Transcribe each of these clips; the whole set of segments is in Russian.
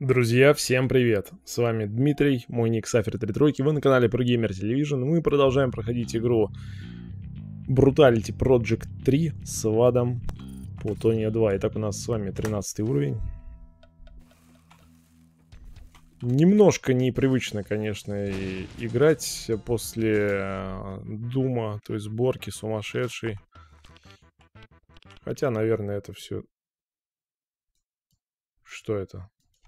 Друзья, всем привет! С вами Дмитрий, мой ник Сафер 3 тройки, вы на канале ProGamer Television, и мы продолжаем проходить игру Brutality Project 3 с Вадом Плутония 2. Итак, у нас с вами 13 уровень. Немножко непривычно, конечно, играть после Дума, то есть сборки сумасшедшей. Хотя, наверное, это все... Что это?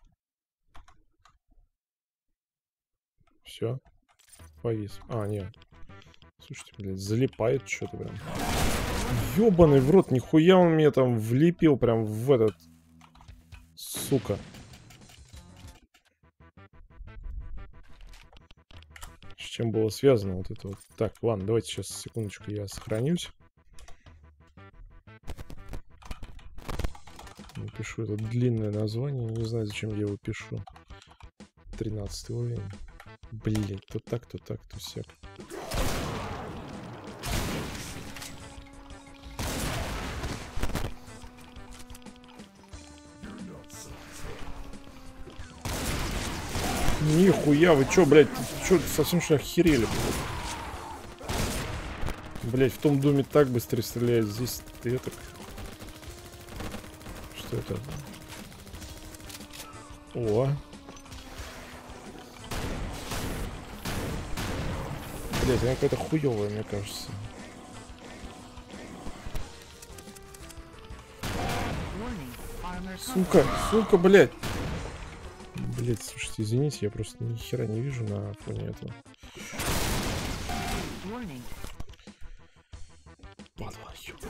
Все, повис. А, нет. Слушайте, блядь, залипает что-то прям. Ёбаный в рот, нихуя он мне там влепил прям в этот... Сука. С чем было связано вот это вот. Так, ладно, давайте сейчас, секундочку, я сохранюсь. Напишу это длинное название. Не знаю, зачем я его пишу. 13 уровень. Блять, то так, то сяк. Нихуя, вы чё, блядь, чё, совсем что охерели, блядь, в том доме так быстро стреляет, здесь ты это... Что это? О! Блядь, она какая-то хуёвая, мне кажется. Сука, сука, блядь. Блядь, слушайте, извините, я просто ни хера не вижу на фоне этого. Падла,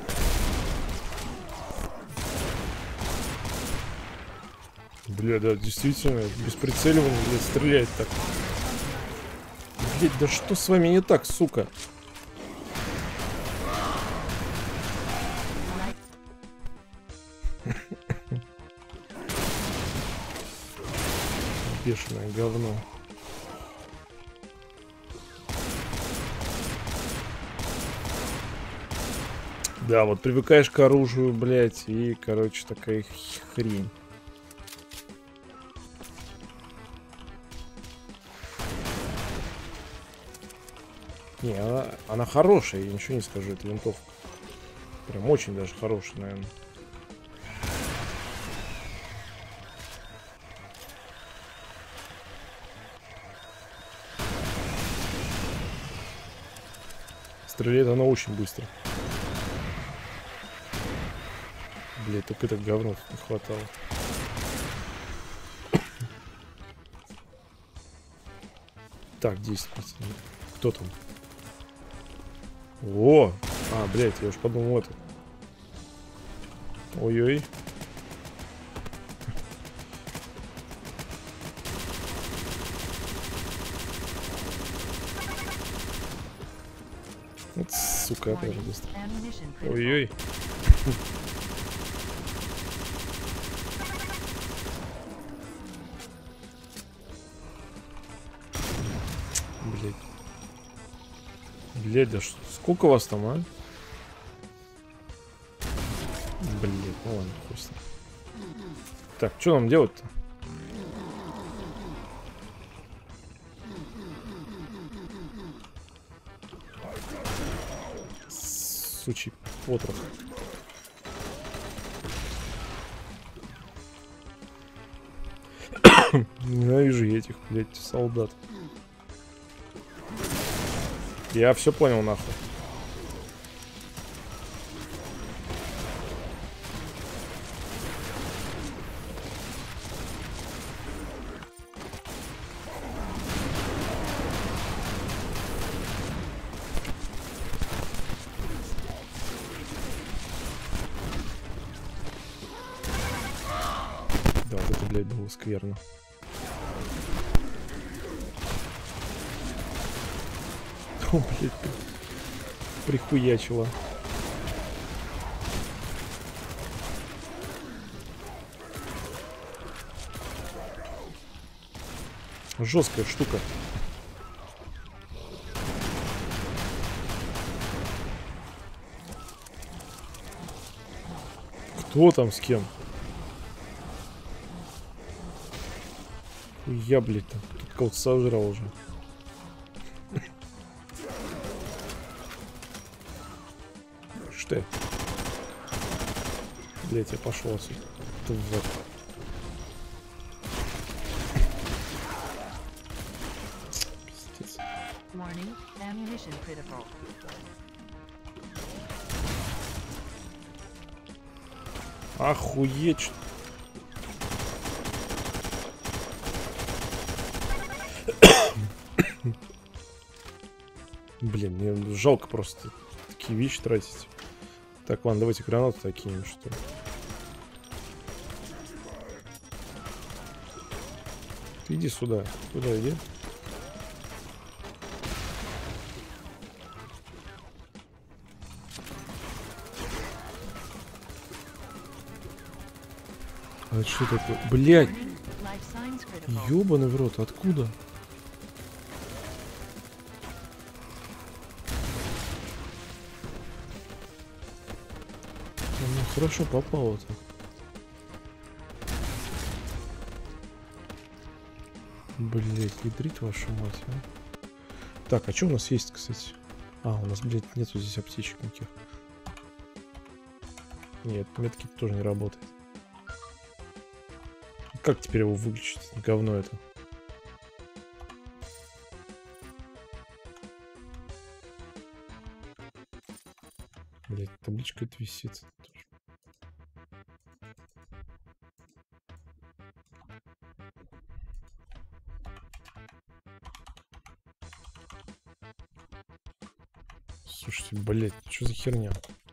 бля, да, действительно, без прицеливания, блядь, стреляет так. Блядь, да что с вами не так, сука? Бешеное говно. Да, вот привыкаешь к оружию, блядь, и, короче, такая хрень. Не, она хорошая, я ничего не скажу, это винтовка. Прям очень даже хорошая, наверное. Стреляет она очень быстро. Блять, только это говно тут не хватало. Так, 10%. Кто там? О! А, блять, я уж подумал это. Ой-ой. Вот, сука, опять же быстро. Ой-ой. Блять. Блять, да что? Сколько вас там, а? Блять, ну ладно, хуй. Так, что нам делать-то? Сучий отрок. Ненавижу я этих, блядь, солдат. Я все понял, нахуй. Да, вот это, блядь, было скверно. О, блядь, прихуячила. Жесткая штука. Кто там с кем? Я, блядь, тут кого-то сожрал уже. Что? Блядь, я пошел отсюда. Тварь. Пиздец. Охуеть. Блин, мне жалко просто такие вещи тратить. Так, ладно, давайте гранату такие, что ли. Ты иди сюда. Куда иди? А это что такое? Блядь! Ёбаный в рот, откуда? Ну, хорошо попало-то. Блять, ядрить вашу мать, а? Так, а что у нас есть, кстати? А, у нас, блядь, нету здесь аптечек никаких. Нет, метки тоже не работает. Как теперь его выключить? Говно это. Блять, табличка это висит. Слушайте, блять, что за херня?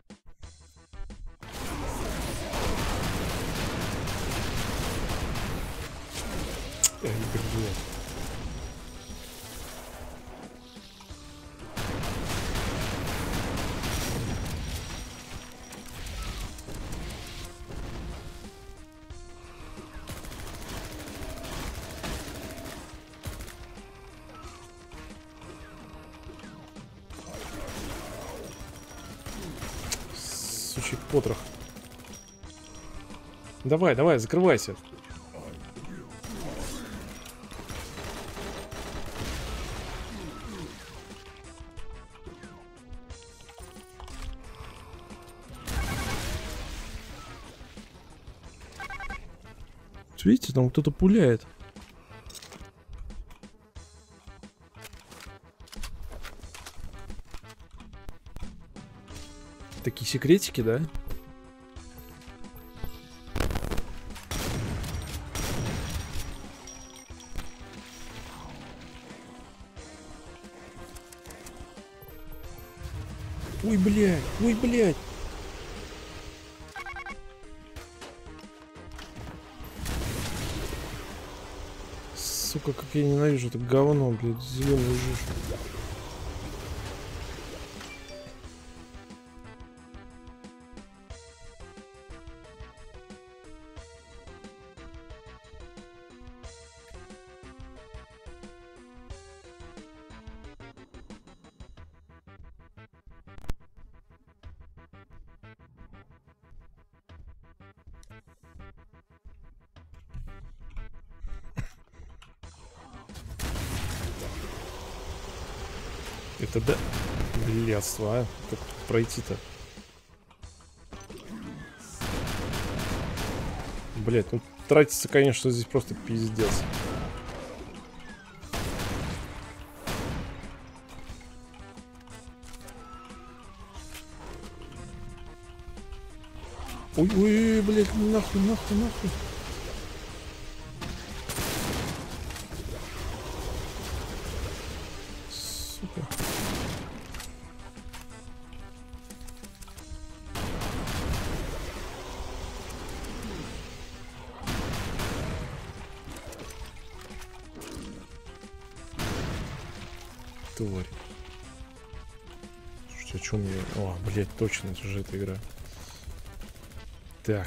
Эй, блядь. Сучий потрох. Давай, давай, закрывайся. Видите, там кто-то пуляет. Такие секретики, да? Ой, блядь, ой, блядь. Сука, как я ненавижу это говно, блядь, зеленую жижу. Это да... Блядство, а? Как пройти-то? Блядь, ну тратится, конечно, здесь просто пиздец. Ой-ой-ой, блядь, нахуй, нахуй, нахуй. Сука. Тварь. Слушайте, о чем я... О, блядь, точно, это же эта игра. Так.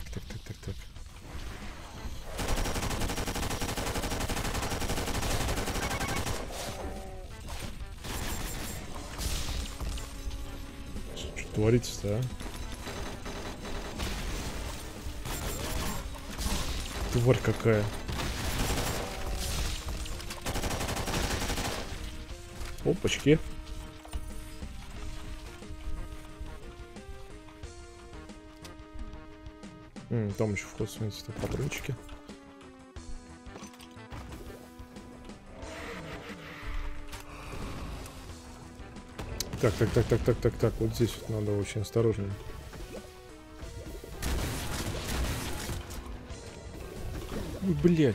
Что творится-то, а? Тварь какая. Опачки. Там еще вход, смотрите, тут патрончики. Так. Вот здесь вот надо очень осторожно. Ой, блядь.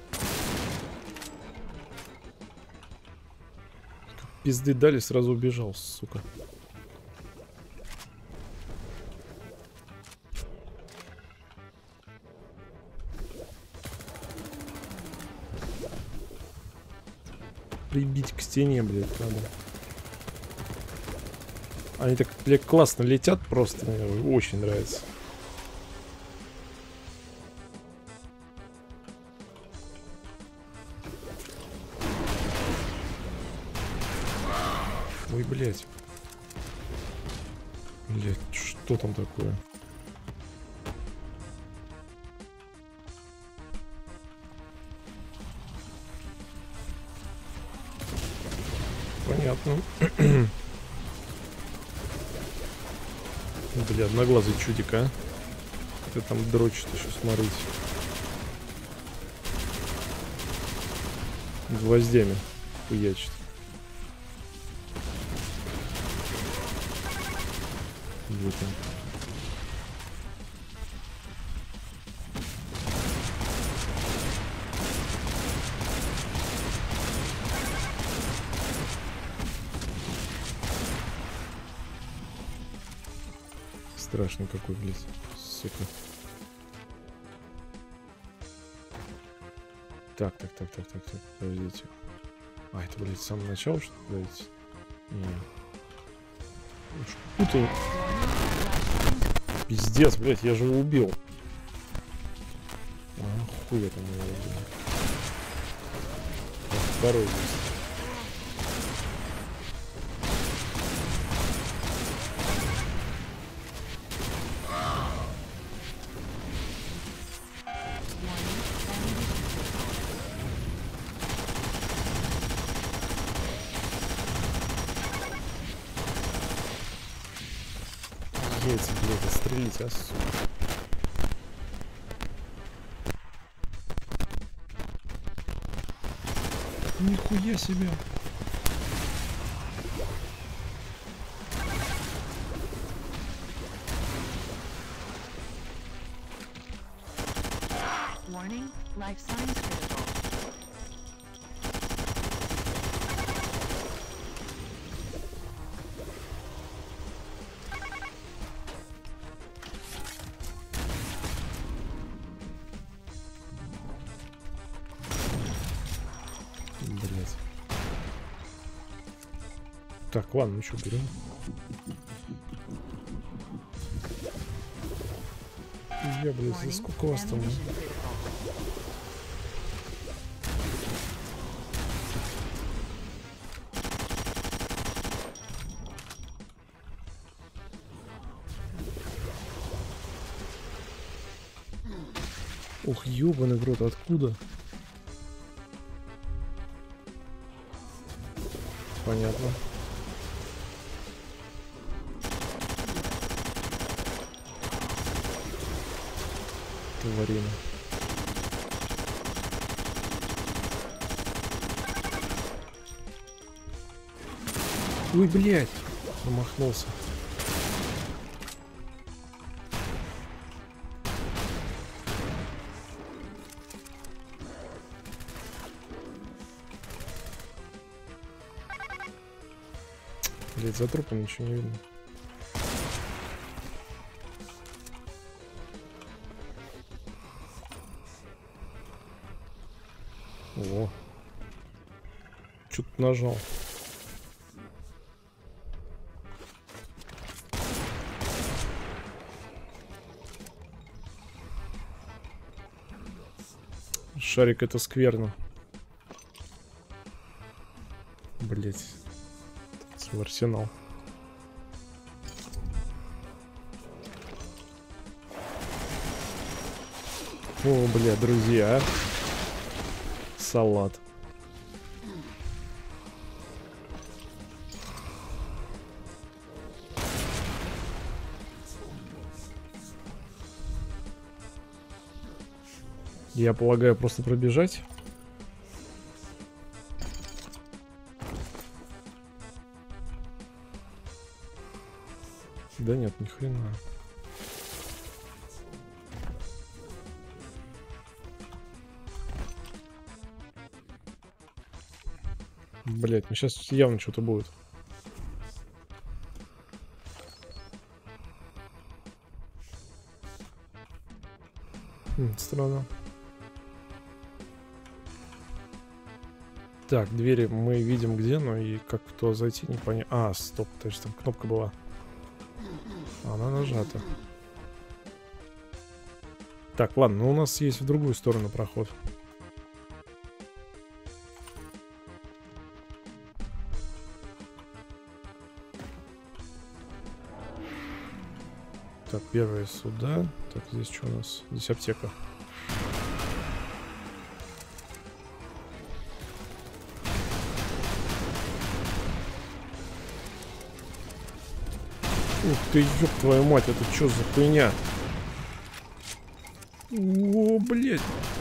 Пизды дали, сразу убежал, сука. Прибить к стене, блядь, надо. Они так, блядь, классно летят просто. Мне очень нравится. Ой, блядь. Блядь, что там такое? Понятно. Бля, одноглазый чудик, а? Ты там дрочит еще, смотрите. Гвоздями хуячит. Вот он. Страшный какой, блядь, сука. Так, подождите. А, это, блядь, с самого начала, что ли, блядь? Путаю. Пиздец, блядь, я же его убил. А, хуй я там его убил. Второй здесь. Яйца, блядь, отстрелить, а, сука. Нихуя себе. Warning, life signs critical. Блять. Так, ладно, ну что, берем. Я, блядь, за сколько вас там? Ох, ёбаный в рот, откуда? Понятно. Тварина. Ой, блядь, промахнулся. Блядь, за трупом ничего не видно. О. Что-то нажал. Шарик, это скверно. Блять. В арсенал. О, бля, друзья. Салат. Я полагаю, просто пробежать. Да нет, ни хрена. Блять, ну сейчас явно что-то будет. Странно. Так, двери мы видим где, но и как туда зайти, не понятно. А, стоп, то есть там кнопка была. Она нажата. Так, ладно, ну у нас есть в другую сторону проход. Так, первое сюда. Так, здесь что у нас? Здесь аптека. Ух ты, ёб твою мать, это что за хуйня? О, блядь.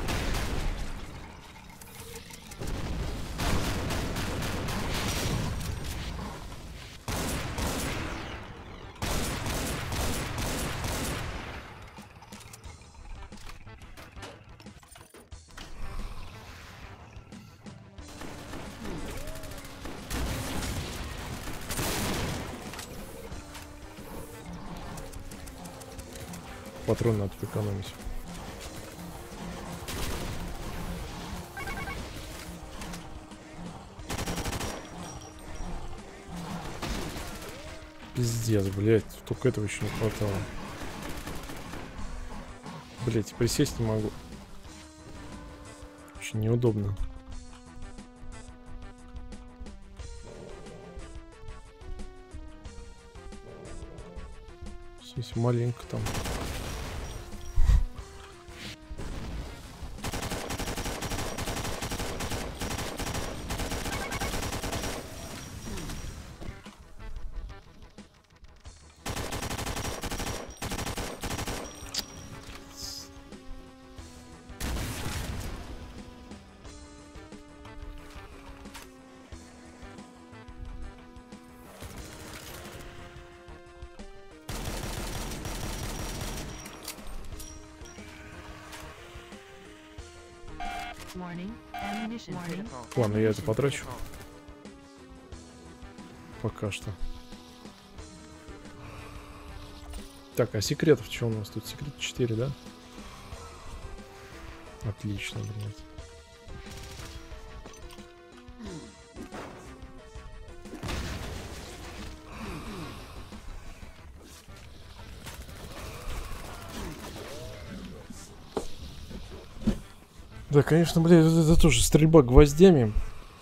Патрон надо экономить. Пиздец, блядь, только этого еще не хватало. Блядь, присесть не могу. Очень неудобно. Здесь маленько там. Warning, ammunition critical. Ладно, я это Ammunition потрачу. critical. Пока что. Так, а секретов что у нас тут? Секрет 4, да? Отлично, блядь. Да, конечно, блядь, это тоже стрельба гвоздями.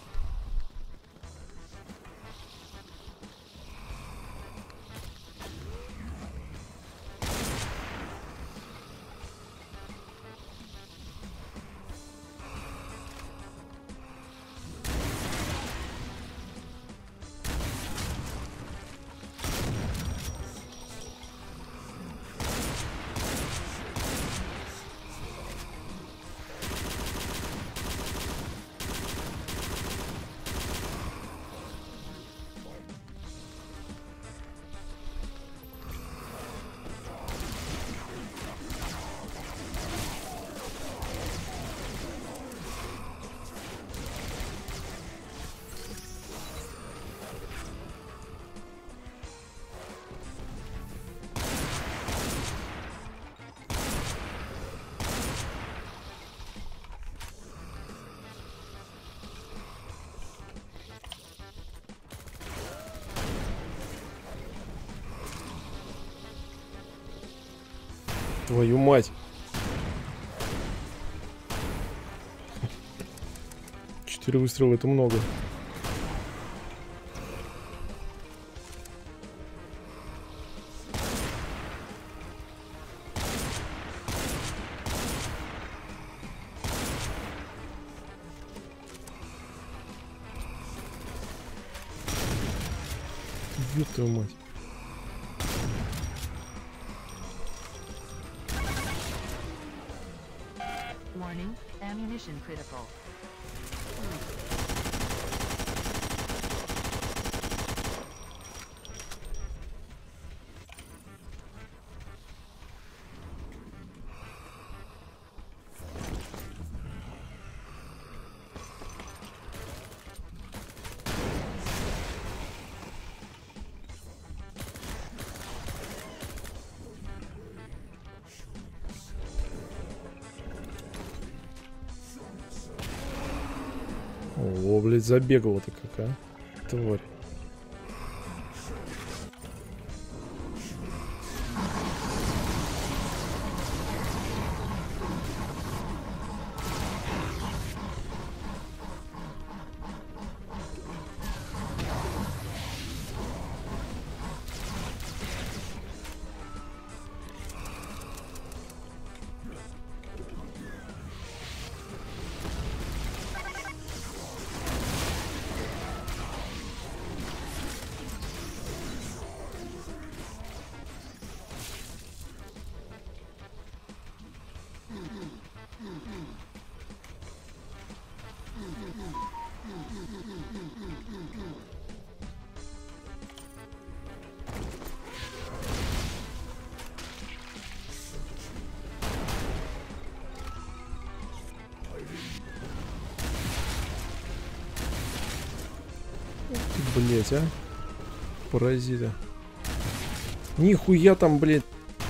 Твою мать. 4 выстрела — это много. Ёб твою мать. Warning, Ammunition critical. О, блядь, забегала-то какая тварь. Блять, а? Паразиты. Нихуя там, блядь.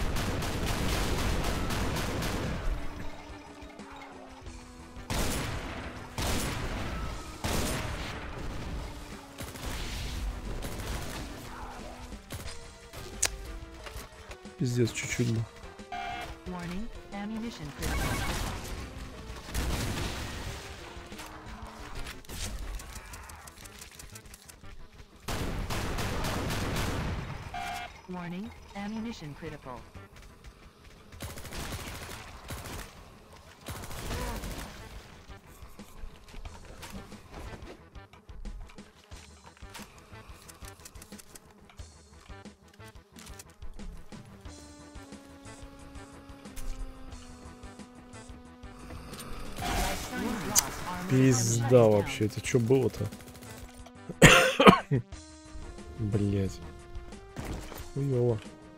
Пиздец, чуть-чуть бы. Warning, ammunition critical. Warning, ammunition critical. Пизда вообще, это что было-то? Блять. Хуёво.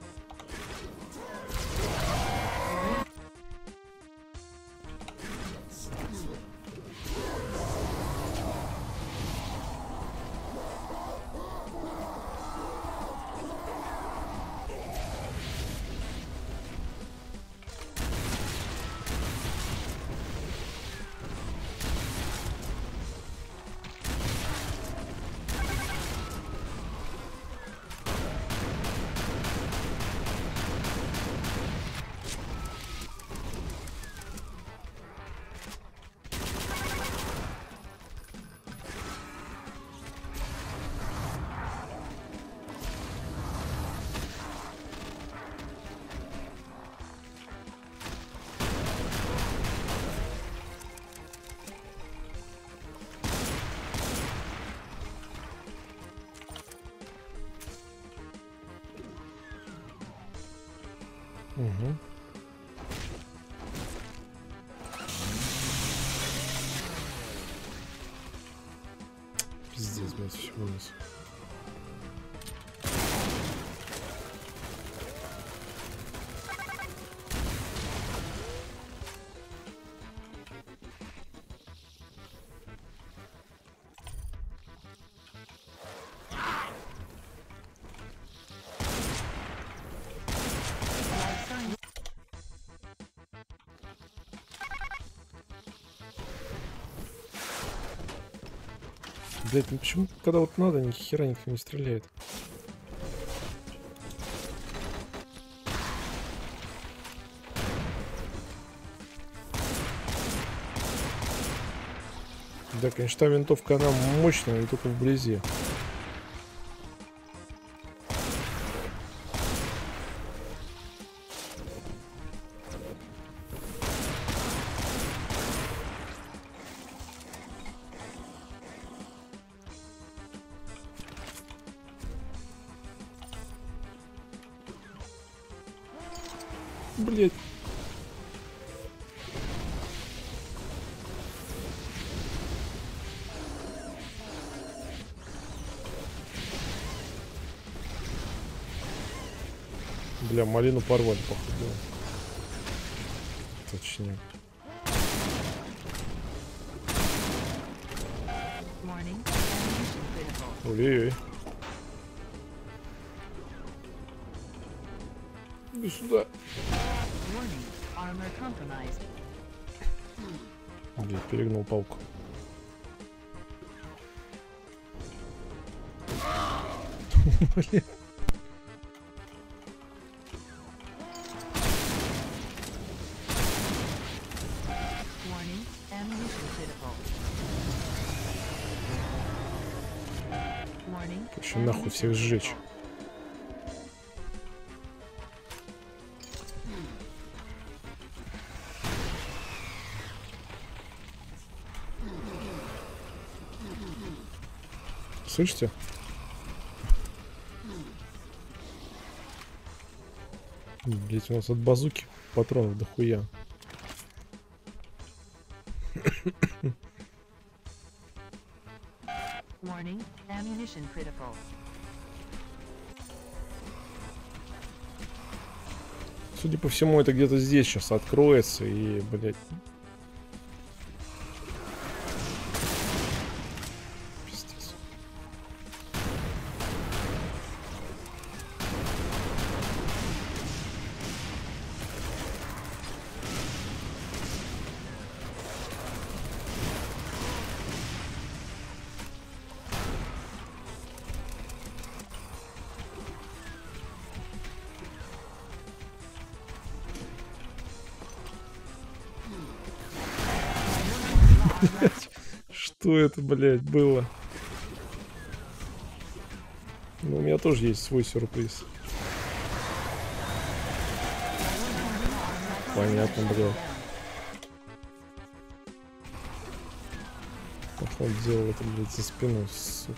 Угу. Пиздец, блядь, все вниз. Блять, ну почему, когда вот надо, ни хера никто не стреляет? Да, конечно, та винтовка, она мощная, и только вблизи. Блять. Бля, малину порвали, походу. Точнее. Warning, ammunition critical. Ой-ой-ой. Иди сюда. Warning, armor compromised. Блин, перегнул палку. Блин. Warning, ammunition critical. Warning, Короче, нахуй всех сжечь. Слышите? Блять, у нас от базуки патронов дохуя. Warning, ammunition critical. Судя по всему, это где-то здесь сейчас откроется и, блять. Пиздец. Блять, что это, блять, было? Ну, у меня тоже есть свой сюрприз. Понятно, блядь. Походу делал это, блядь, за спиной, сука.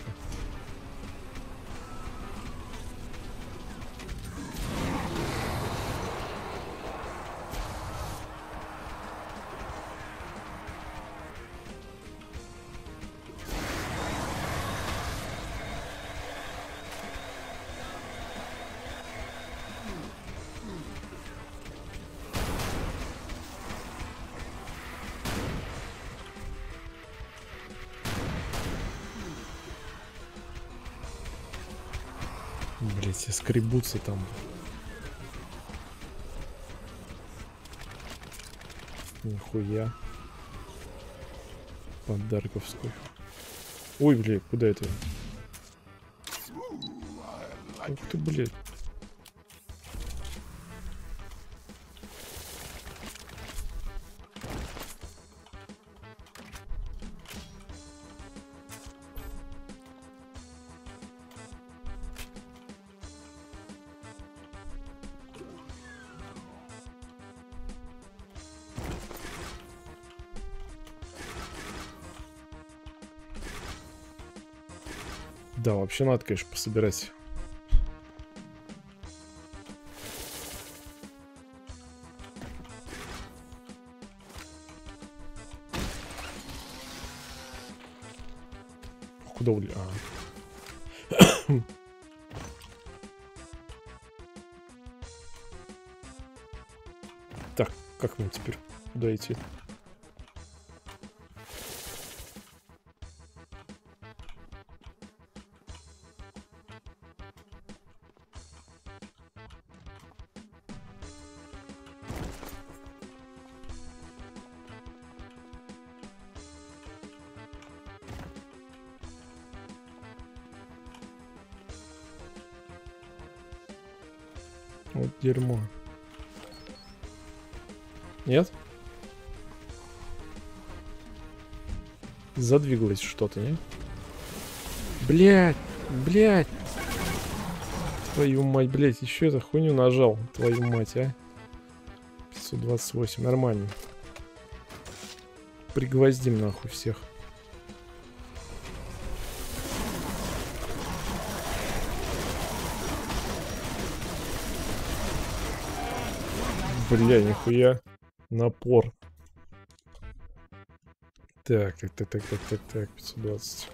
Блять, все скребутся там. Нихуя. Подарков сколько. Ой, блядь, куда это? Ух ты, блядь. Да, вообще надо, конечно, пособирать. Куда ули? Так, как мне теперь? Куда идти? Вот дерьмо. Нет? Задвигалось что-то, не? Блять, блять. Твою мать, блять, еще эту хуйню нажал. Твою мать, а. 528, нормально. Пригвоздим нахуй всех. Бля, нихуя. Напор. Так, 520.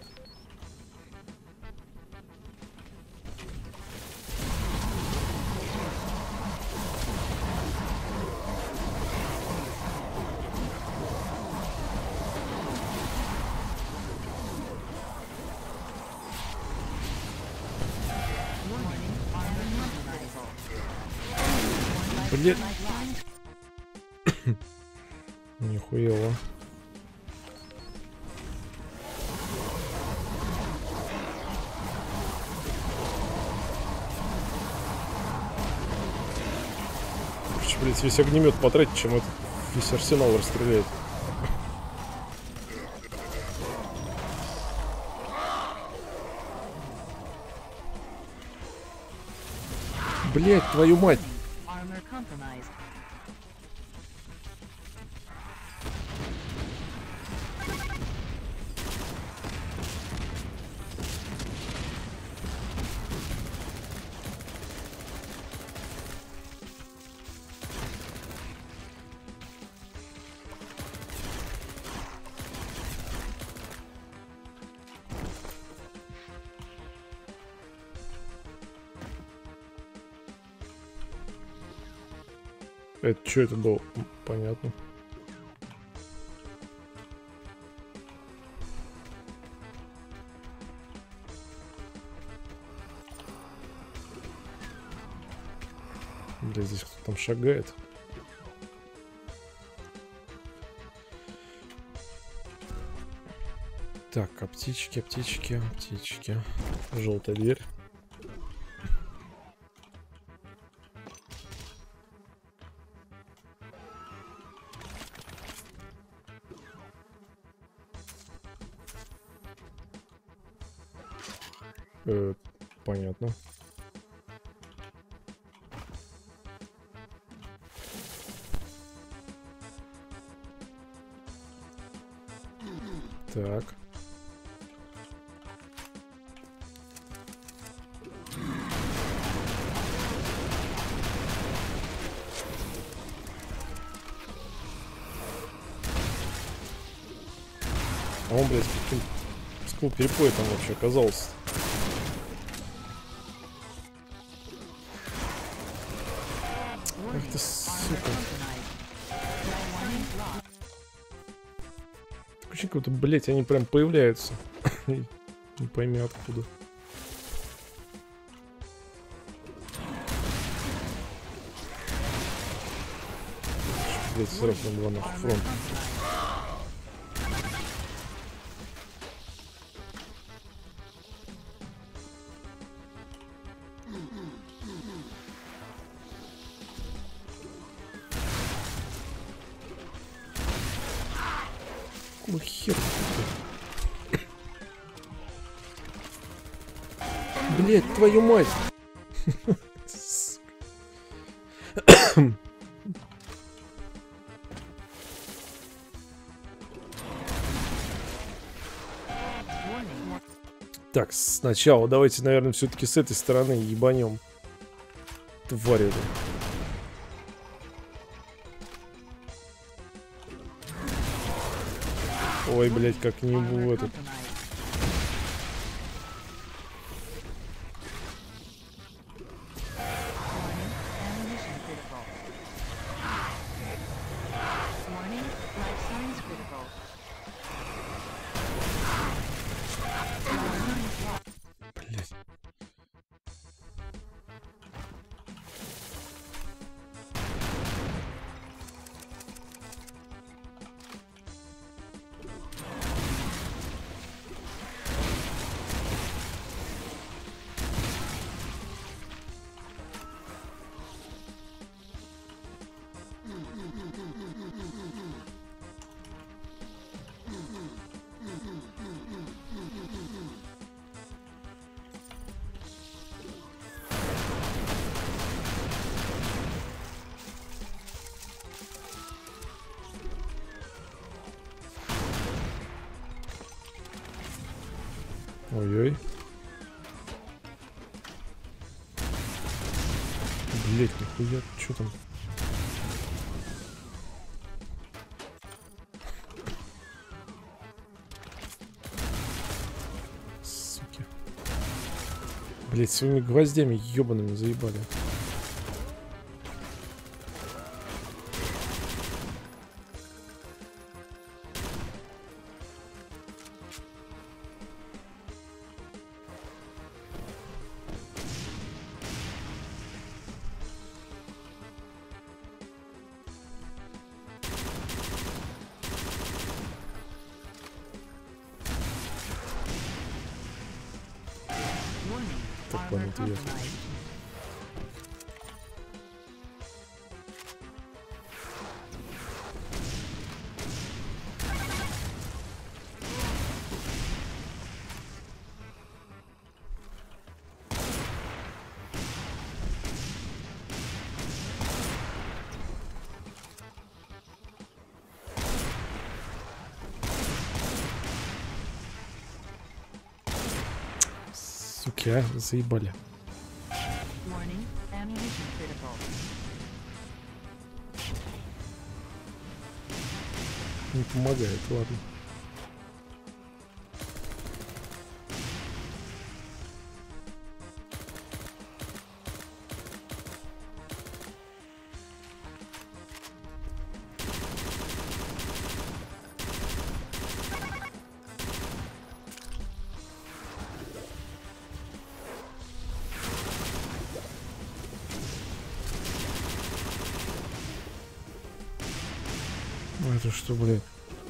Блин, Lifeline. нихуево. Короче, блядь, весь огнемет потратить, чем этот весь арсенал расстреляет. Блять, твою мать! Armor compromised. Это что это было? Понятно. Бля, здесь кто там шагает. Так, аптечки, аптечки, аптечки. Желтая дверь. Понятно. Так. А он, блядь, с какого перепоя там вообще оказался? Ах ты, сука. Очень круто, блять, они прям появляются. Не пойми откуда. Блять, сразу на два нахуй фронт. Какого хера? Блять, твою мать! Так, сначала давайте, наверное, все-таки с этой стороны ебанем. Тварь это. Ой, блять, как не в этот. Блять. Ой-ой. Блять, нихуя, что там? Суки. Блять, своими гвоздями ебаными заебали. Так Armor понял, ответ. compromised. Суки, а, заебали. Warning, ammunition critical. Не помогает, ладно. Ну, это что, блядь?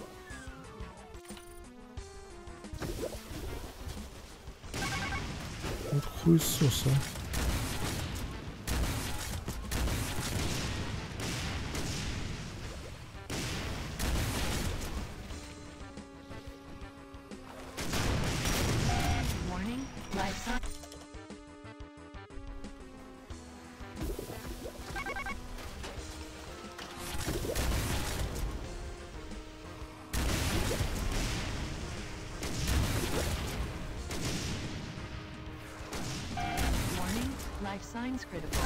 Вот хуесос, а. Warning, life sign. Warning, life signs critical.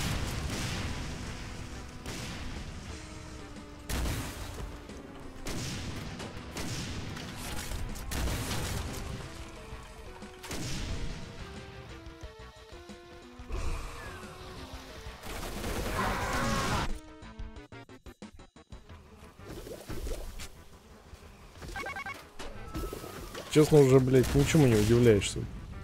Честно, уже, блядь, ничему не удивляешься.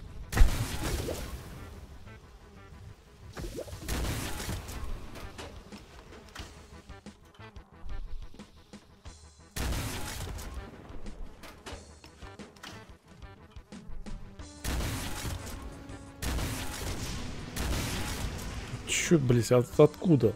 Чё, блядь, откуда?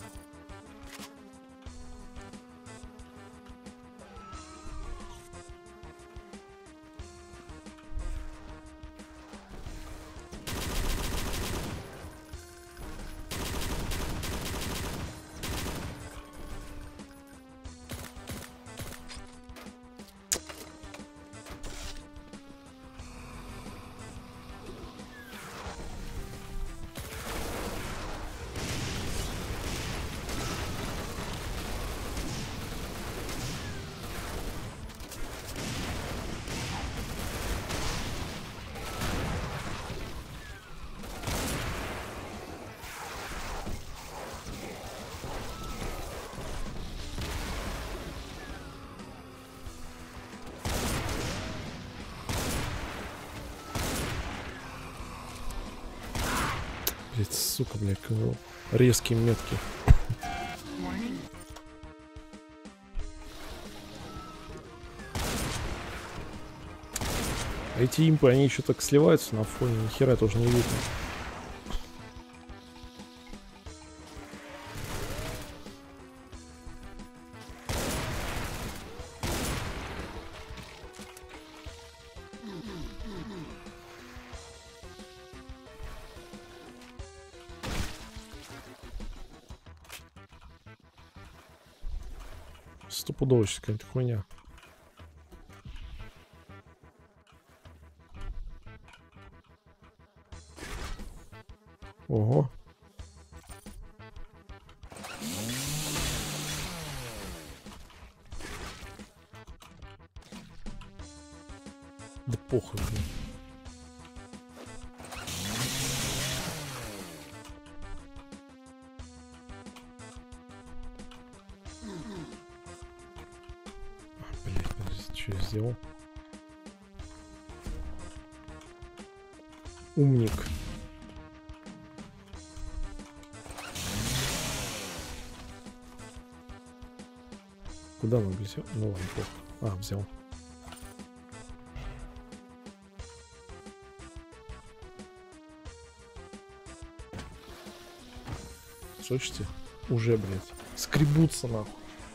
Блядь, сука, блядь, резкие метки. Warning, А эти импы, они еще так сливаются на фоне, ни хера тоже не видно. Стопудово сейчас какая-то хуйня. Ого. Да похуй, блин. Блять, подожди, что я сделал? Умник. Куда мы взял? Ну ладно, плохо. А, взял. Слышите? Уже, блядь. Скребутся нахуй.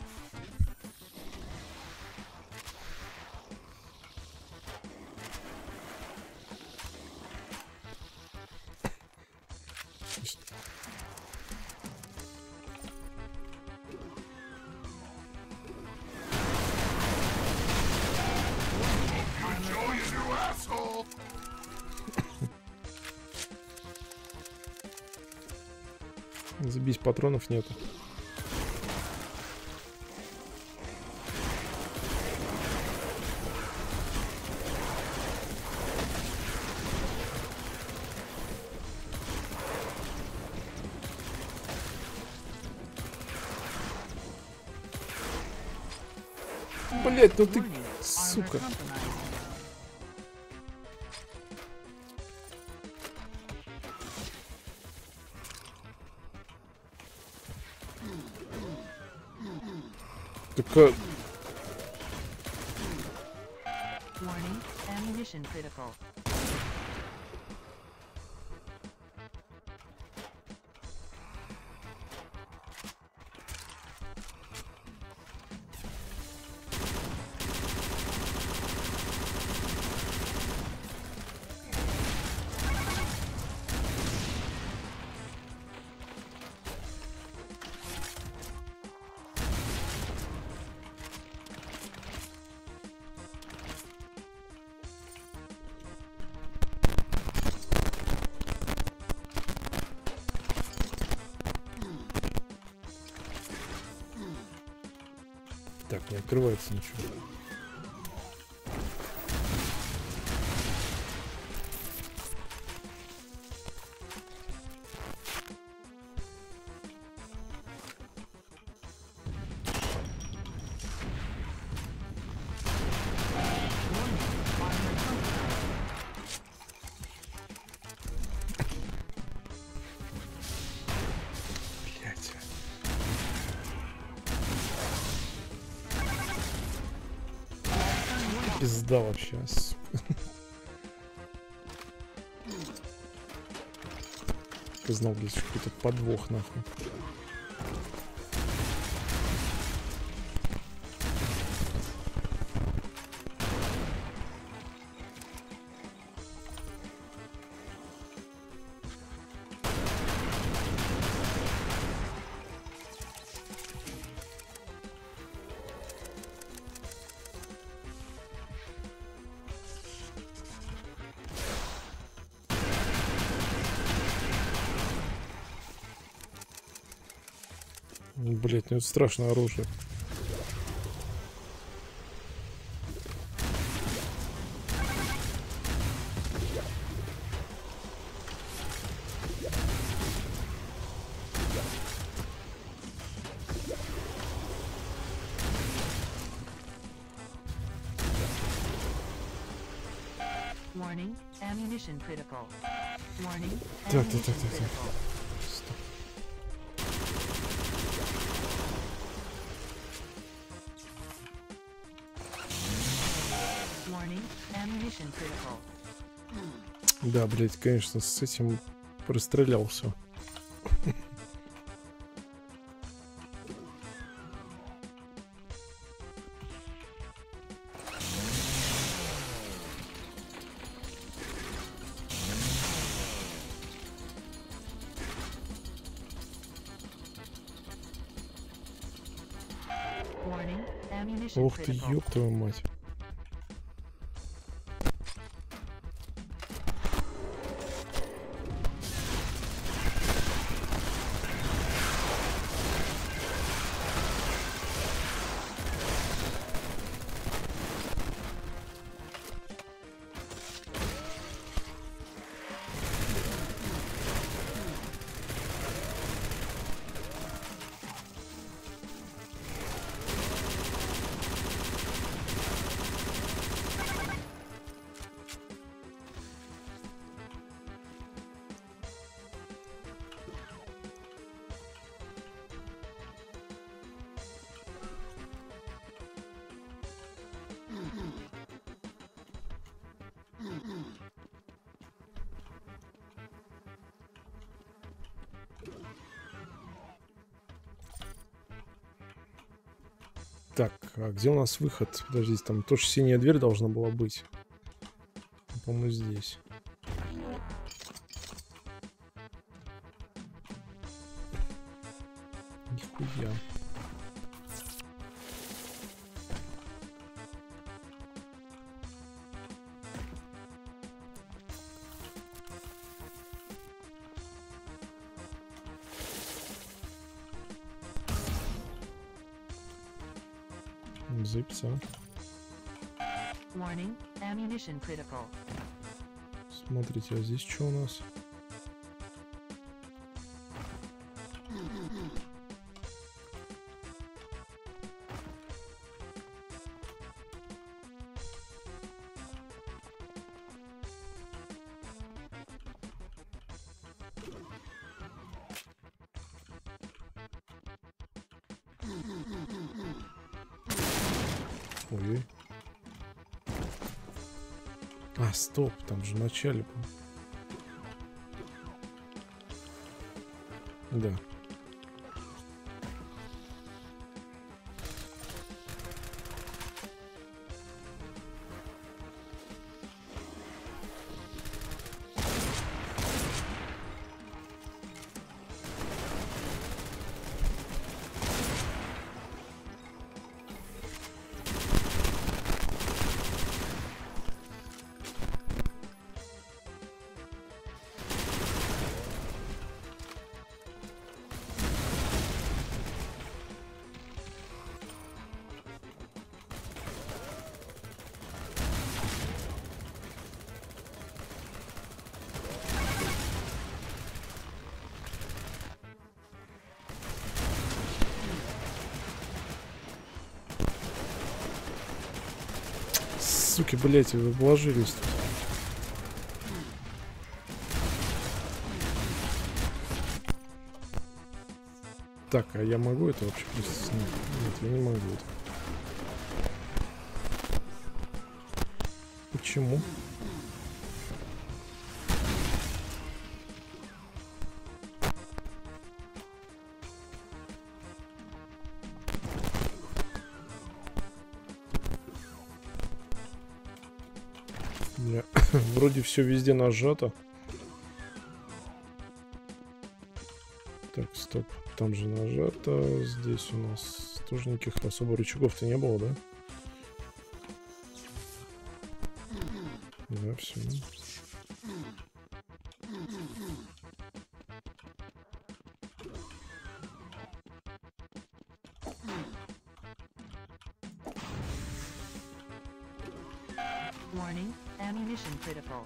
Забись, патронов нету. Блять, ну ты, сука. Только... Warning, ammunition critical. Так, не открывается ничего. Блять. Пизда вообще. Ты знал, блядь, какой-то подвох нахуй. Блять, ну это страшное оружие. Warning, ammunition critical. Warning, Так. ammunition critical. Стоп. Warning, ammunition critical. Да, блять, конечно, с этим прострелял все. Warning, ammunition Ух ты, critical. ёб твою мать. а где у нас выход? Подождите, там тоже синяя дверь должна была быть. По-моему, здесь. Нихуя. Зипса. Warning, ammunition critical. Смотрите, а здесь что у нас? Ой. А, стоп, там же в начале был. Да. Суки, блять, вы вложились тут. Так, а я могу это вообще просто снять? Нет, я не могу это. Почему? Вроде все везде нажато. Так, стоп. Там же нажато. Здесь у нас тоже никаких особо рычагов-то не было, да? Да, все. Warning, ammunition critical.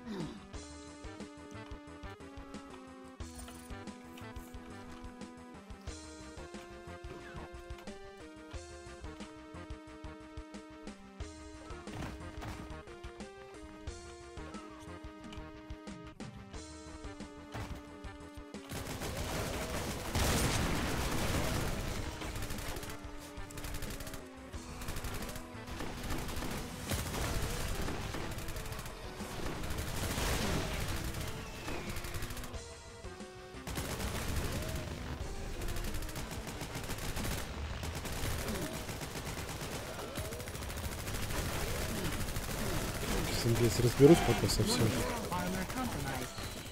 Здесь разберусь пока совсем. Armor compromised.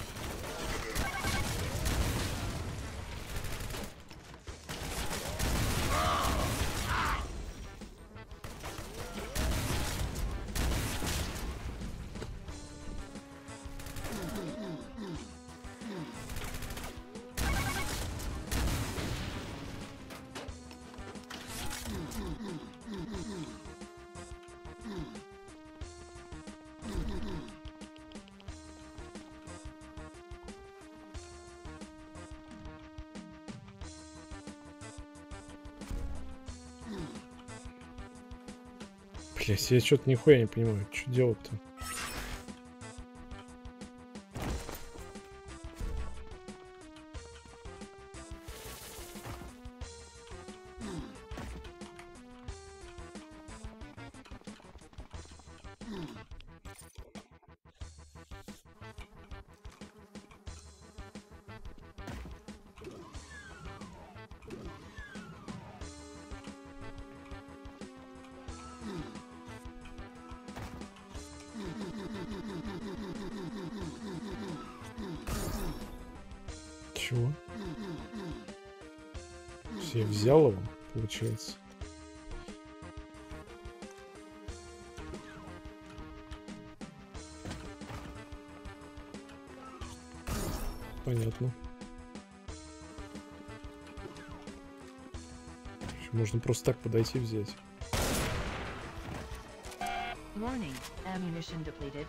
Блять, я что-то нихуя не понимаю, что делать-то. Чего? Я взял его, получается. Понятно. Можно просто так подойти и взять. Warning, ammunition depleted.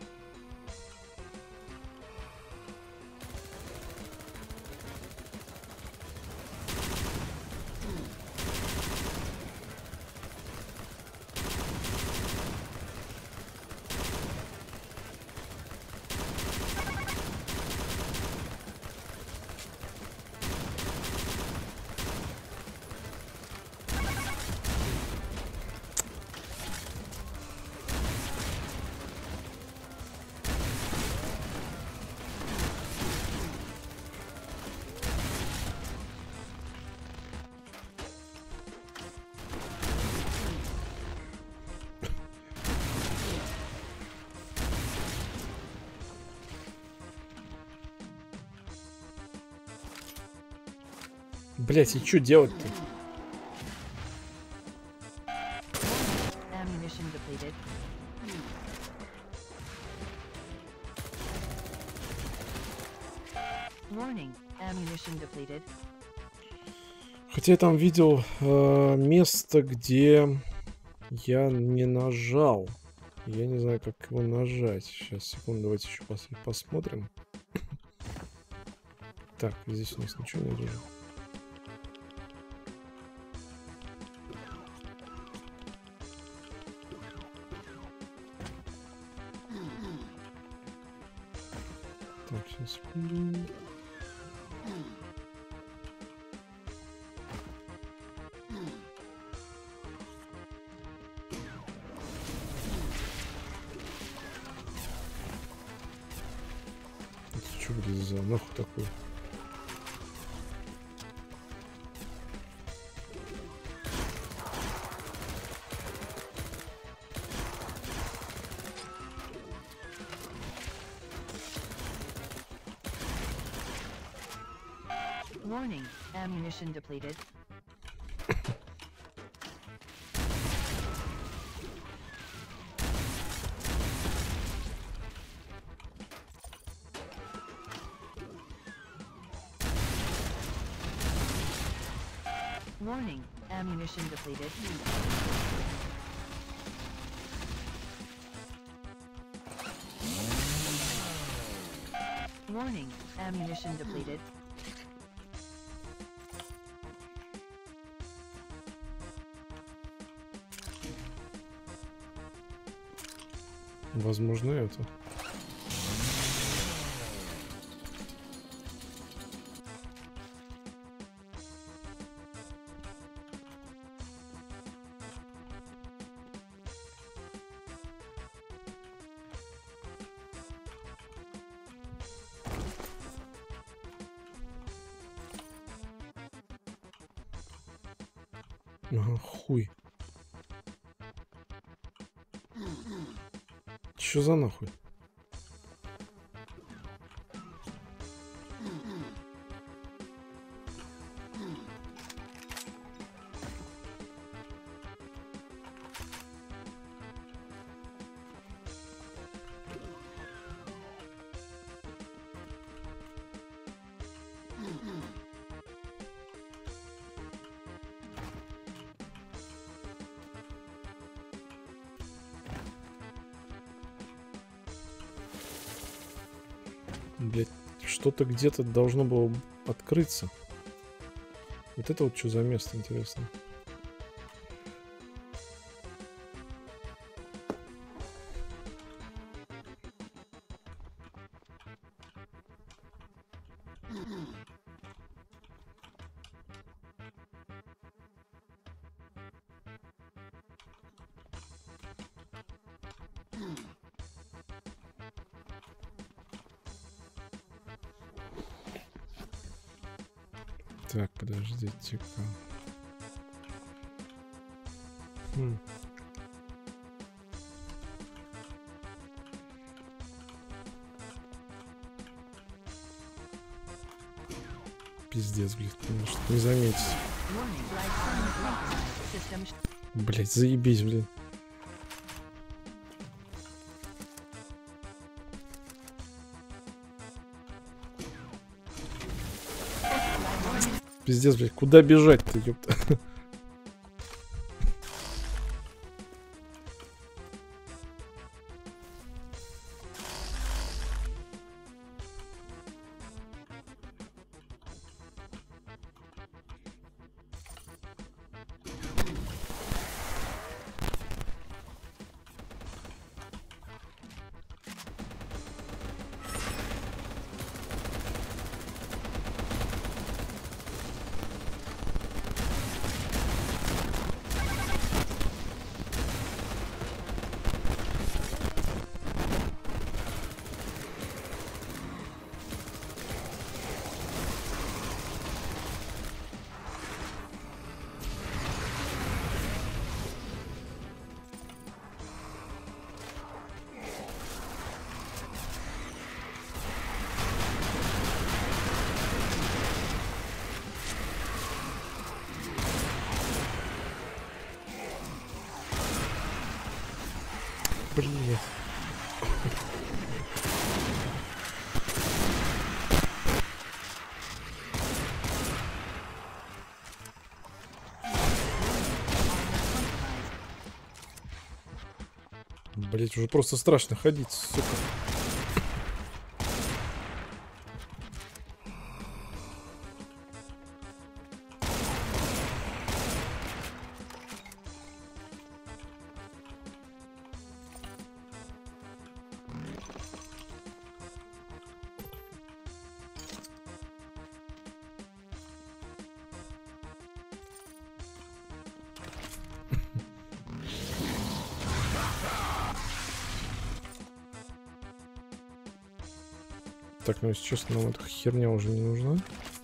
Блять, и что делать-то? Ammunition depleted. Warning, ammunition depleted. Хотя я там видел место, где я не нажал. Я не знаю, как его нажать. Сейчас, секунду, давайте еще посмотрим. Так, здесь у нас ничего не вижу. Так, сейчас, секунду. Это что, блин, за нахуй такой? Warning, ammunition depleted. Warning, ammunition depleted. Warning, ammunition depleted. Возможно, это. Ага, хуй. Чё за нахуй? Блять, что-то где-то должно было открыться. Вот это вот что за место, интересно. Так, подождите-ка. Пиздец, блядь, ты может не заметить. Warning, glycerine compromised. System Блядь, заебись, блин. Пиздец, блядь, куда бежать-то, ёпта? Блин. Блять, уже просто страшно ходить, сука. Так, ну если честно, нам эта херня уже не нужна.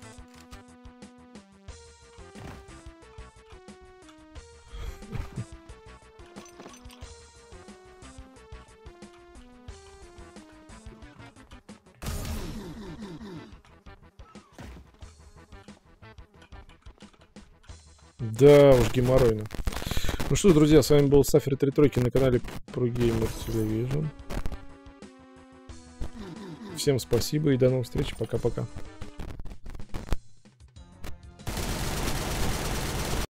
Да уж, геморройно. Ну что, друзья, с вами был Сафер 3 тройки на канале ProGamer Television. Всем спасибо и до новых встреч. Пока-пока.